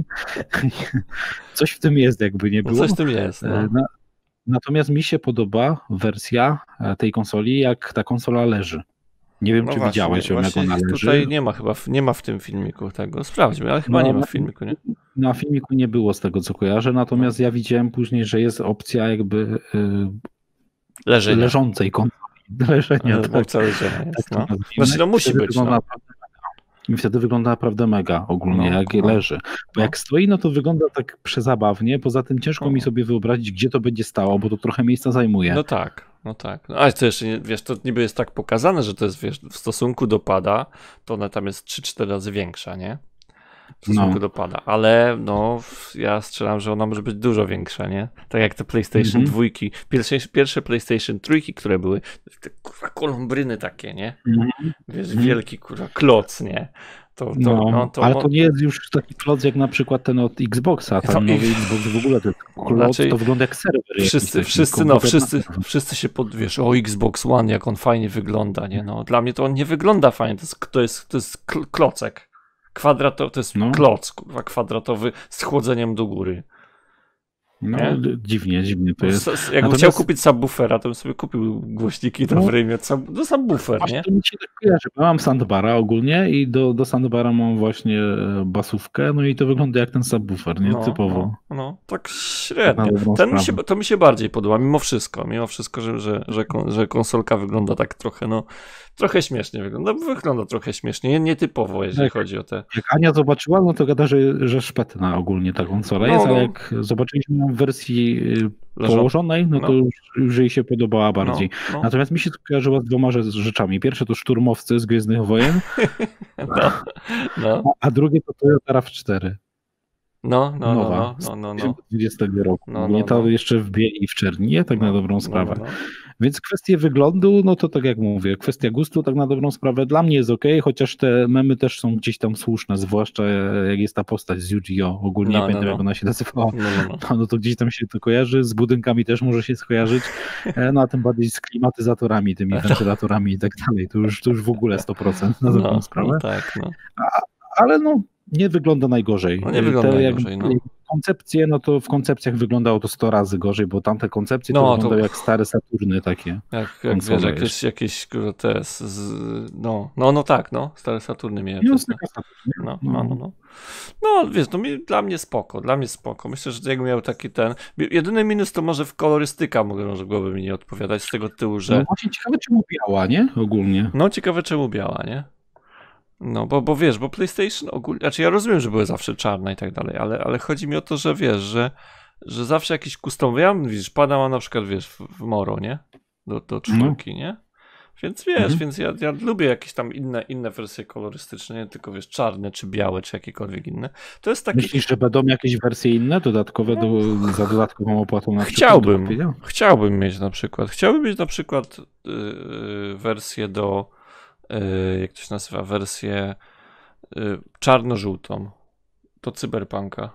Coś w tym jest, jakby nie No było. coś w tym jest, no. E, na- Natomiast mi się podoba wersja e, tej konsoli, jak ta konsola leży. Nie wiem, No czy właśnie, widziałeś ją, jak właśnie ona leży. tutaj nie ma chyba, w- nie ma w tym filmiku tego. Sprawdźmy, ale chyba No, nie ma na- w filmiku, nie? Na filmiku nie było z tego, co kojarzę, natomiast ja widziałem później, że jest opcja jakby y, Leżenia. leżącej konsoli. Leżenia, Nie, tak. tak. Całe leżenie tak jest, to no. nazwijmy. Znaczy, no musi Wtedy być, wygląda no. naprawdę- i wtedy wygląda naprawdę mega ogólnie, No, jak no. leży. Bo No. jak stoi, no to wygląda tak przezabawnie, poza tym ciężko No. mi sobie wyobrazić, gdzie to będzie stało, bo to trochę miejsca zajmuje. No tak, no tak. No, ale to jeszcze, nie, wiesz, to niby jest tak pokazane, że to jest, wiesz, w stosunku do pada, to ona tam jest trzy cztery razy większa, nie? W stosunku No. do pada, ale no, ja strzelam, że ona może być dużo większa, nie? Tak jak te PlayStation Mhm. dwójki, pierwsze, pierwsze PlayStation trójki, które były, te kurwa kolumbryny takie, nie? Mhm. Wiesz, Mhm. wielki kurwa kloc, nie? To, to, No, no, to ale mo- to nie jest już taki kloc jak na przykład ten od Xboxa, To ten nowy i- Xbox w ogóle to jest kloc, Znaczy, to wygląda jak serwer. jakiś Wszyscy, taki, wszyscy, no, komputer wszyscy, na- wszyscy się pod, wiesz, o Xbox One, jak on fajnie wygląda, nie? No, dla mnie to on nie wygląda fajnie, to jest, to jest, to jest kl- klocek. Kwadratowy, to jest No. kloc, kurwa, kwadratowy z chłodzeniem do góry. No, nie? d- dziwnie, dziwnie to jest. S- s- Jakbym Natomiast- chciał kupić subwoofera, to bym sobie kupił głośniki No. dobre i miał sub, no subwoofer, Właśnie nie? to mi się tak kojarzy, bo ja mam soundbara ogólnie i do, do soundbara mam właśnie e, basówkę, no i to wygląda jak ten subwoofer, nie? No, Typowo. No, no, tak Tak średnio. na dobrą Ten mi się, sprawę. to mi się bardziej podoba, mimo wszystko, mimo wszystko, że, że, że, kon, że konsolka wygląda tak trochę, no, trochę śmiesznie wygląda, wygląda trochę śmiesznie, nie- nietypowo, jeżeli Tak. chodzi o te... Jak Ania zobaczyła, no to gada, że, że szpetna ogólnie ta konsola No, jest, no. ale jak zobaczyliśmy ją w wersji y, Leżą- położonej, no, no. to już, już jej się podobała bardziej. No, no, Natomiast mi się to kojarzyło z dwoma rzecz- rzeczami. Pierwsze to szturmowcy z Gwiezdnych Wojen, no, no, a, a drugie to Toyota RAV cztery. no, no, no, Nowa, no, no, z no, no. dwa tysiące dwudziestego roku. No, Nie no, to no. jeszcze w bieli i w czerni, nie? Tak na dobrą sprawę. No, no, no. Więc kwestie wyglądu, no to tak jak mówię, kwestia gustu, tak na dobrą sprawę dla mnie jest okej, chociaż te memy też są gdzieś tam słuszne, zwłaszcza jak jest ta postać z Yu-Gi-Oh! Ogólnie No, nie no, pamiętam no. jak ona się nazywała. No, no, no. No, no to gdzieś tam się to kojarzy, z budynkami też może się skojarzyć, e, no a tym bardziej z klimatyzatorami, tymi wentylatorami i tak dalej, to już, to już w ogóle sto procent na dobrą No, sprawę. no tak, no. Ale no nie wygląda najgorzej. No nie wygląda Te, jak- najgorzej, no. Koncepcje, no to w koncepcjach wyglądało to sto razy gorzej, bo tamte koncepcje No, to to- wyglądają jak stare Saturny takie. Jak, jak Konsola wiesz, jakieś, jest. jakieś kurde, te z, z, no, no, no tak, no, stare Saturny miałem No, też, no. taka Saturn, nie? No, no, no, no. No, wiesz, no mi, dla mnie spoko, dla mnie spoko. Myślę, że jakbym miał taki ten... Jedyny minus to może w kolorystyka mogłoby mi nie odpowiadać z tego tyłu, No że... właśnie ciekawe, czemu biała, nie? Ogólnie. No, ciekawe czemu biała, nie? No, bo, bo wiesz, bo PlayStation ogólnie... Znaczy ja rozumiem, że były zawsze czarne i tak dalej, ale, ale chodzi mi o to, że wiesz, że, że zawsze jakiś custom... Ja widzisz, pada mam na przykład, wiesz, w, w Moro, nie? Do, do czwórki, nie? Więc wiesz, Mhm. więc ja, ja lubię jakieś tam inne, inne wersje kolorystyczne, nie tylko wiesz, czarne, czy białe, czy jakiekolwiek inne. To jest taki... Myślisz, że będą jakieś wersje inne, dodatkowe do, za dodatkową opłatą na przykład? Chciałbym, do kupienia? chciałbym mieć na przykład, chciałbym mieć na przykład yy, wersję do, yy, jak to się nazywa, wersję yy, czarno-żółtą do Cyberpunka.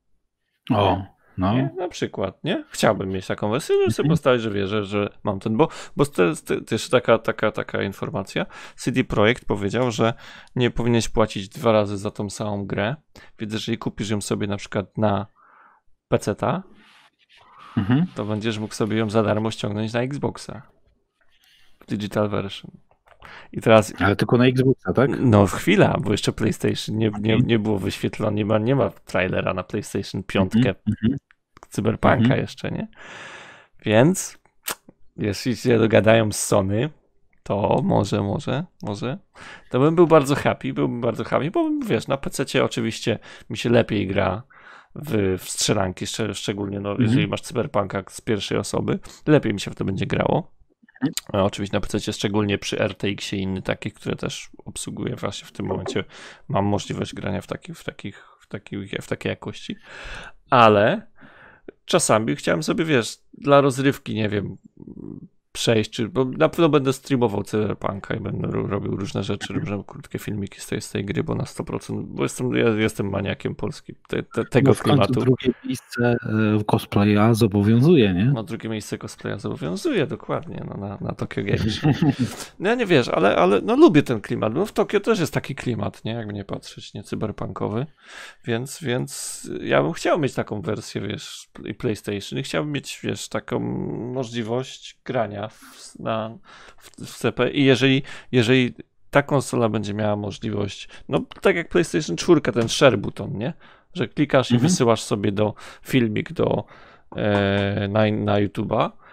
O, no. Nie? Na przykład, nie? Chciałbym mieć taką wersję, żeby sobie Mhm. postawić, że wierzę, że mam ten, bo, bo to, to, to jeszcze taka, taka, taka informacja. C D Projekt powiedział, że nie powinieneś płacić dwa razy za tą samą grę, więc jeżeli kupisz ją sobie na przykład na peceta, Mhm. to będziesz mógł sobie ją za darmo ściągnąć na Xboxa. Digital version. I teraz, Ale tylko na Xboxa, tak? no chwila, bo jeszcze PlayStation nie, nie, nie było wyświetlone, nie ma, nie ma trailera na PlayStation pięć, Mhm, mhm. Cyberpunka Mhm. jeszcze, nie? Więc jeśli się dogadają z Sony, to może, może, może, to bym był bardzo happy, byłbym bardzo happy, bo wiesz, na pececie oczywiście mi się lepiej gra w, w strzelanki, szcz- szczególnie no, Mhm. jeżeli masz Cyberpunka z pierwszej osoby, lepiej mi się w to będzie grało. A oczywiście na pececie, szczególnie przy R T X-ie i innych takich, które też obsługuję właśnie w tym momencie, mam możliwość grania w takich, w takich, w takich, w takiej jakości, ale czasami chciałem sobie, wiesz, dla rozrywki, nie wiem, przejść, czy, bo na pewno będę streamował Cyberpunka i będę ro- robił różne rzeczy, różne krótkie filmiki z tej, z tej gry, bo na sto procent, bo jestem, ja jestem maniakiem polski, te, te, tego No w końcu klimatu. drugie miejsce e, cosplaya zobowiązuje, nie? No drugie miejsce cosplaya zobowiązuje, dokładnie, no, na, na Tokyo Game Show. No ja nie wiesz, ale, ale no, lubię ten klimat, no w Tokio też jest taki klimat, nie, jakby nie patrzeć, nie cyberpunkowy, więc, więc ja bym chciał mieć taką wersję, wiesz, i PlayStation i chciałbym mieć, wiesz, taką możliwość grania w, na, w, w C P i jeżeli, jeżeli ta konsola będzie miała możliwość, no tak jak PlayStation cztery, ten share button, nie, że klikasz i Mhm. wysyłasz sobie do filmik do e, na, na YouTube'a,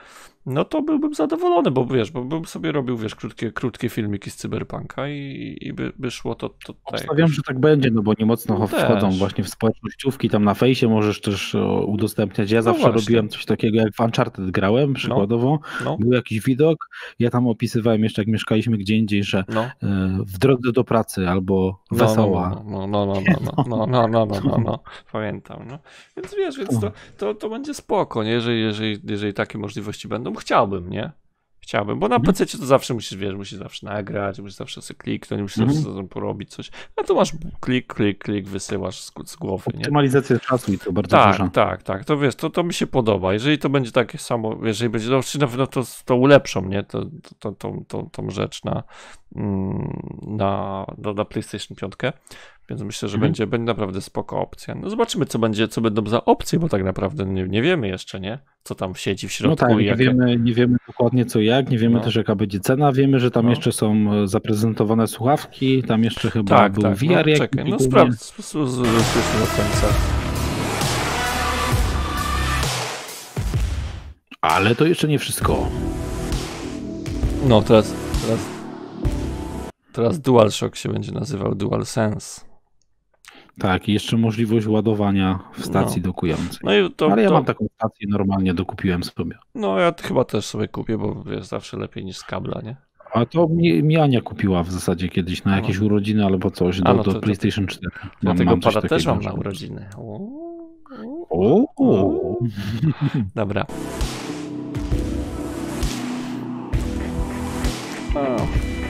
no to byłbym zadowolony, bo wiesz, bo bym sobie robił, wiesz, krótkie, krótkie filmiki z Cyberpunka i, i by, by szło to, to tak. Obstawiam, że tak będzie, no bo nie mocno No wchodzą też. właśnie w społecznościówki, tam na fejsie możesz też o, udostępniać. Ja No zawsze właśnie. robiłem coś takiego, jak w Uncharted grałem, przykładowo, No. był jakiś widok, ja tam opisywałem jeszcze, jak mieszkaliśmy gdzie indziej, że No. e, w drodze do pracy albo No, wesoła. No, no, no, no, no, no, no, no, no, no, no, pamiętam, no. Więc wiesz, więc to, to, to będzie spoko, nie? Jeżeli, jeżeli, jeżeli takie możliwości będą, chciałbym, nie? Chciałbym, bo na Mhm. P C to zawsze musisz, wiesz, musisz zawsze nagrać, musisz zawsze sobie kliknąć, musisz Mhm. zawsze porobić coś, a tu masz klik, klik, klik, wysyłasz z, z głowy, nie? Optymalizacja czasu i to bardzo Tak, duża. tak, tak, to wiesz, to, to mi się podoba. Jeżeli to będzie takie samo, jeżeli będzie, no, czy na pewno to, to ulepszą, nie, to, to, to, to, tą rzecz na, na, na, na PlayStation pięć, więc myślę, że Mhm. będzie, będzie naprawdę spoko opcja. No zobaczymy, co będzie, co będą za opcje, bo tak naprawdę nie, nie wiemy jeszcze, nie, co tam siedzi w środku. No tak, i nie jakie... wiemy, nie wiemy dokładnie co jak, nie wiemy No. też jaka będzie cena, wiemy, że tam No. jeszcze są zaprezentowane słuchawki, tam jeszcze chyba Tak, był tak, V R no, jakiś czekaj, no figunie. sprawdź, sprawdźmy do końca. Ale to jeszcze nie wszystko. No teraz, teraz, teraz DualShock się będzie nazywał DualSense. Tak, i jeszcze możliwość ładowania w stacji No. dokującej. No i to, Ale ja to, mam taką stację, normalnie dokupiłem sobie. no ja chyba też sobie kupię, bo wiesz, zawsze lepiej niż z kabla, nie? A to mi, mi Ania kupiła w zasadzie kiedyś na jakieś No. urodziny albo coś do, A, no do to- to- PlayStation cztery. Mam- Dlatego mam coś pada też takiego, mam na że- urodziny. O, O, o. Dobra. O.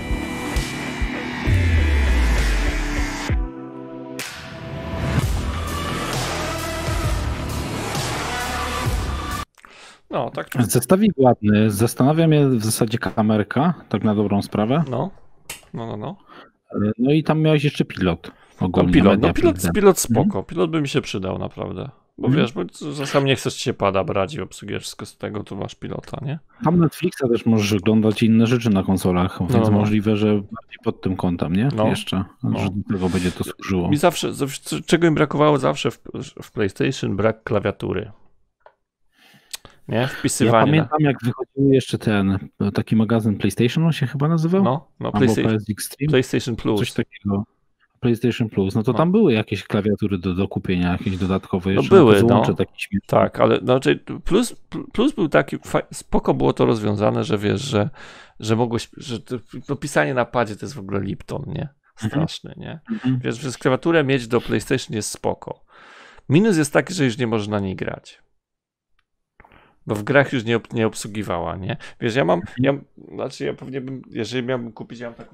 No, tak. Zestawik ładny. Zastanawia mnie w zasadzie kamerka, tak na dobrą sprawę. No, no, no, no. No i tam miałeś jeszcze pilot. No Ogólnie pilot, media no pilot, pilot. pilot spoko. Pilot by mi się przydał naprawdę. Bo Mhm. wiesz, bo czasami nie chcesz, ci się pada brać i obsługujesz wszystko z tego, to masz pilota, nie? Tam Netflixa też możesz oglądać inne rzeczy na konsolach, więc no. możliwe, że bardziej pod tym kątem, nie? No. Jeszcze, No. że do tego będzie to służyło. Mi zawsze, zawsze czego mi brakowało zawsze w, w PlayStation, brak klawiatury. Nie? Ja Wpisywanie. pamiętam, jak wychodził jeszcze ten taki magazyn PlayStation, on się chyba nazywał? na, no, no Albo PlayStation, P S X Stream? PlayStation Plus. Coś takiego. PlayStation Plus. No to No. tam były jakieś klawiatury do, do kupienia, jakieś dodatkowe. No Jeszcze były, na to złącze no. takie śmieszne. Tak, ale znaczy plus, plus był taki, faj, spoko było to rozwiązane, że wiesz, że, że mogłeś, że to, to pisanie na padzie to jest w ogóle Lipton, nie? Straszny, nie? Mhm. Wiesz, przez klawiaturę mieć do PlayStation jest spoko. Minus jest taki, że już nie można na niej grać. Bo w grach już nie, ob, nie obsługiwała, nie? Wiesz, ja mam, ja, znaczy ja pewnie bym, jeżeli miałbym kupić, ja mam taką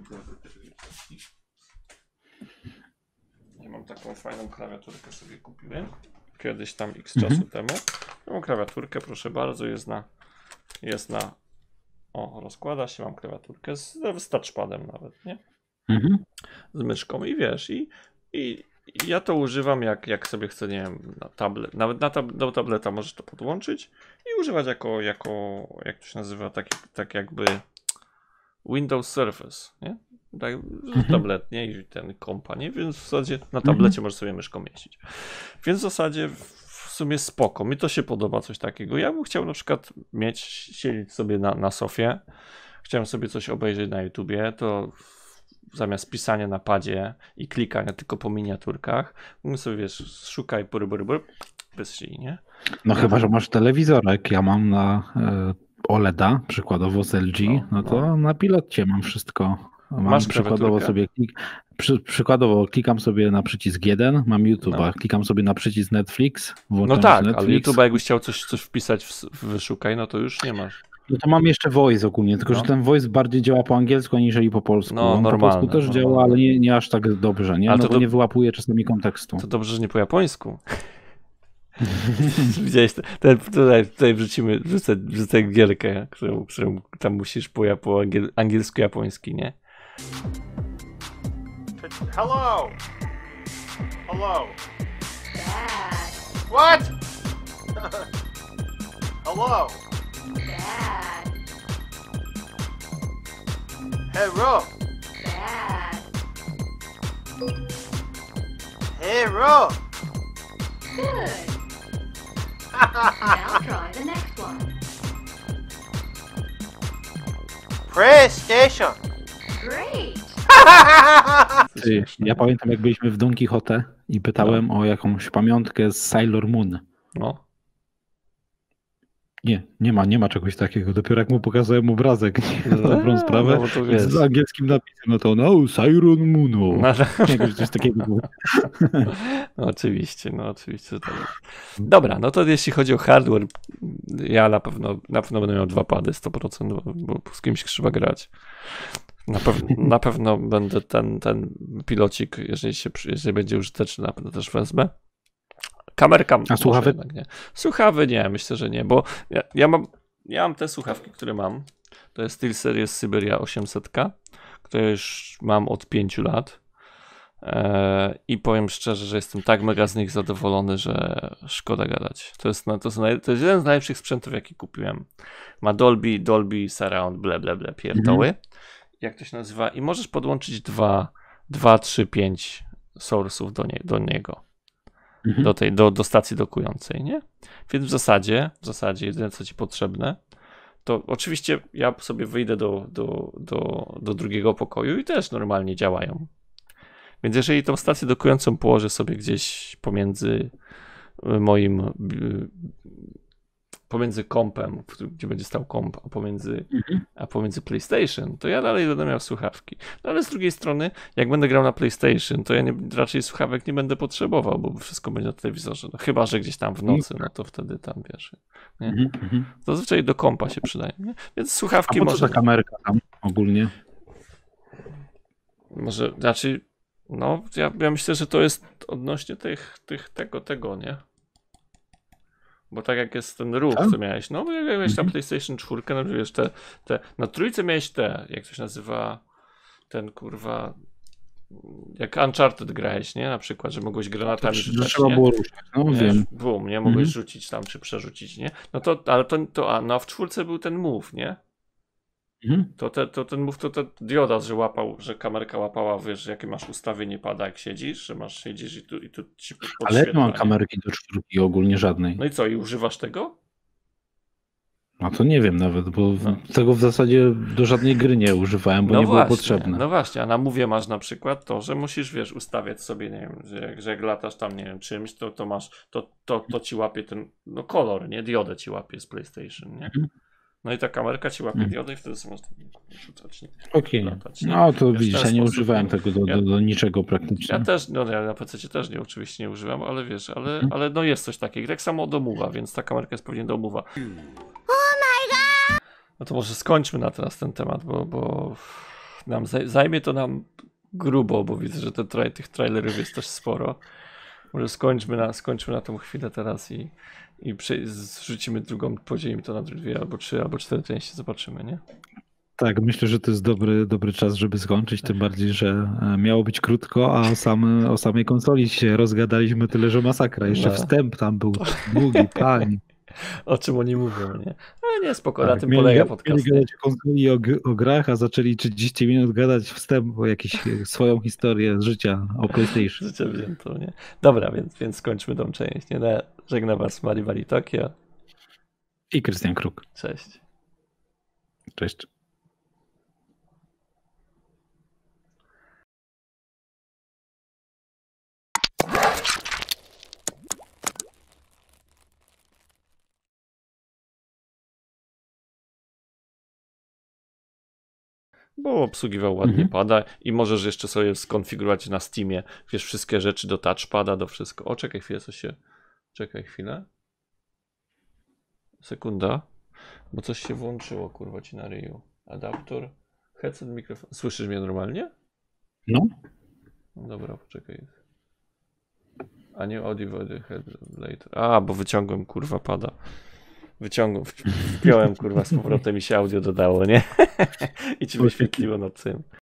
ja mam taką fajną klawiaturkę sobie kupiłem, kiedyś tam x czasu Mhm. temu. Mam klawiaturkę, proszę bardzo, jest na, jest na, o, rozkłada się, mam klawiaturkę z, z touchpadem nawet, nie? Mhm. Z myszką i wiesz, i, i, i ja to używam jak, jak sobie chcę, nie wiem, na tablet, nawet na tab, do tableta możesz to podłączyć i używać jako, jako jak to się nazywa, taki, tak jakby Windows Surface, nie? Tak, Mhm. tablet, nie? I ten kompa, nie? Więc w zasadzie na tablecie możesz sobie myszką mieścić. Więc w zasadzie w sumie spoko. Mi to się podoba, coś takiego. Ja bym chciał na przykład mieć, siedzieć sobie na, na sofie. Chciałem sobie coś obejrzeć na YouTubie, to zamiast pisania na padzie i klikania tylko po miniaturkach, mógłbym sobie, wiesz, szukaj, bury, bury, bury, wystrzyj, nie? No chyba, że masz telewizorek. Ja mam na e, OLEDa, przykładowo z L G, No, no to no. na pilocie mam wszystko. Mam Masz przykładowo klawiaturkę? sobie klik, przy, przykładowo klikam sobie na przycisk jeden, mam YouTube'a, No. klikam sobie na przycisk Netflix, włączam No tak, Netflix. ale YouTube, jakbyś chciał coś, coś wpisać w, w wyszukaj, no to już nie masz. No to mam jeszcze voice ogólnie, tylko No. że ten voice bardziej działa po angielsku aniżeli po polsku. No, On po normalne, polsku też normalne. działa, ale nie, nie aż tak dobrze, nie? Ale No to bo do- nie wyłapuje czasami kontekstu. To dobrze, że nie po japońsku. Widziałeś, ten, tutaj, tutaj wrzucimy, wrzucę, wrzucę gierkę, którą, którą tam musisz po, ja- po angiel, angielsko-japoński, nie? Hello. Hello. What? Hello. Hero. Hero. Good. Now try the next one. PlayStation. Ty, ja pamiętam, jak byliśmy w Don Quixote i pytałem o jakąś pamiątkę z Sailor Moon. No. Nie, nie ma, nie ma czegoś takiego. Dopiero jak mu pokazałem obrazek, na dobrą sprawę, no bo to wiesz. z angielskim napisem, no to no, Sailor Moon. No, Jakoś coś takiego było. no oczywiście, no oczywiście. że tak jest. Dobra, no to jeśli chodzi o hardware, ja na pewno, na pewno będę miał dwa pady sto procent, bo, bo z kimś trzeba grać. Na, pew na pewno będę ten, ten pilocik, jeżeli, się, jeżeli będzie użyteczny, na pewno też wezmę. Kamerka. A słuchawy? Jednak nie. Słuchawy nie, myślę, że nie, bo ja, ja, mam, ja mam te słuchawki, które mam. To jest SteelSeries Syberia osiemset K, które już mam od pięciu lat. Eee, I powiem szczerze, że jestem tak mega z nich zadowolony, że szkoda gadać. To jest, no, to, są naj, to jest jeden z najlepszych sprzętów, jaki kupiłem. Ma Dolby, Dolby Surround, ble, ble, ble, pierdoły. Mhm. Jak to się nazywa? I możesz podłączyć dwa, dwa, trzy, pięć source'ów do, nie, do niego. Mhm. Do, tej, do, do stacji dokującej, nie? Więc w zasadzie, w zasadzie jedyne, co ci potrzebne, to oczywiście ja sobie wyjdę do, do, do, do drugiego pokoju i też normalnie działają. Więc jeżeli tą stację dokującą położę sobie gdzieś pomiędzy moim pomiędzy kompem, gdzie będzie stał komp, a pomiędzy, mhm. a pomiędzy PlayStation, to ja dalej będę miał słuchawki. No ale z drugiej strony, jak będę grał na PlayStation, to ja nie, raczej słuchawek nie będę potrzebował, bo wszystko będzie na telewizorze. No, chyba że gdzieś tam w nocy, no to wtedy tam, wiesz, nie? Mhm. Zazwyczaj do kompa się przydaje, nie? Więc słuchawki a po może... co ta kamerka tam ogólnie? Może, znaczy, no, ja, ja myślę, że to jest odnośnie tych, tych tego, tego, nie? Bo tak jak jest ten ruch, co miałeś, no jak miałeś na PlayStation cztery, no wiesz, te, te, na trójce miałeś te, jak to się nazywa, ten kurwa, jak Uncharted grałeś, nie? Na przykład, że mogłeś granatami rzucać, trzeba było ruszać, no nie? wiem. Boom, nie? Mogłeś mhm. rzucić tam, czy przerzucić, nie? No to, ale to, to a, no a w czwórce był ten move, nie? Mhm. To, te, to ten move, to ten dioda, że łapał, że kamerka łapała, wiesz, jakie masz ustawienie pada, jak siedzisz, że masz, siedzisz i tu, i tu ci podświetla. Ale nie mam kamerki do czwórki ogólnie żadnej. No i co, i używasz tego? No to nie wiem nawet, bo no. tego w zasadzie do żadnej gry nie używałem, bo no nie właśnie, było potrzebne. No właśnie, a na Move'ie masz na przykład to, że musisz, wiesz, ustawiać sobie, nie wiem, że jak, że jak latasz tam, nie wiem, czymś, to, to masz, to, to, to ci łapie ten, no kolor, nie? Diodę ci łapie z PlayStation, nie? Mhm. No i ta kamerka ci łapie hmm. diodę i wtedy sobie możesz rzucać. Okej, okay. No to wiesz, widzisz, ja nie używałem tego do, do, do niczego praktycznie. Ja też, no ja na P C też nie, oczywiście nie używam, ale wiesz, ale, hmm. ale no jest coś takiego. Tak samo do Move'a, więc ta kamerka jest pewnie do Move'a. Oh my god! No to może skończmy na teraz ten temat, bo, bo nam zajmie to nam grubo, bo widzę, że te tra tych trailerów jest też sporo. Może skończmy na, skończmy na tą chwilę teraz i I zrzucimy drugą, podzielimy to na dwie albo trzy, albo cztery części, zobaczymy, nie? Tak, myślę, że to jest dobry, dobry czas, żeby skończyć, tym bardziej, że miało być krótko, a same, o samej konsoli się rozgadaliśmy tyle, że masakra. Jeszcze no. wstęp tam był długi, pani. O czym oni mówią, nie? Ale nie, spoko, tak, na tym polega podcast. Mieli gadać o konsoli, o, o grach, a zaczęli trzydzieści minut gadać wstęp o jakąś swoją historię z życia o PlayStation. Życie wzięto, nie? Dobra, więc, więc skończmy tą część, nie? Żegnam was, Mari Mari Tokio. I Krystian Kruk. Cześć. Cześć. Bo obsługiwał ładnie mhm. pada i możesz jeszcze sobie skonfigurować na Steamie, wiesz, wszystkie rzeczy do touchpada, do wszystko. O, czekaj chwilę, co się... Czekaj chwilę. Sekunda. Bo coś się włączyło, kurwa, ci na ryju. Adapter, headset, mikrofon. Słyszysz mnie normalnie? No. No dobra, poczekaj. A nie audio, head later. A, bo wyciągłem, kurwa, pada. Wyciągłem, wpiąłem, kurwa, z powrotem i się audio dodało, nie? I ci wyświetliło na tym.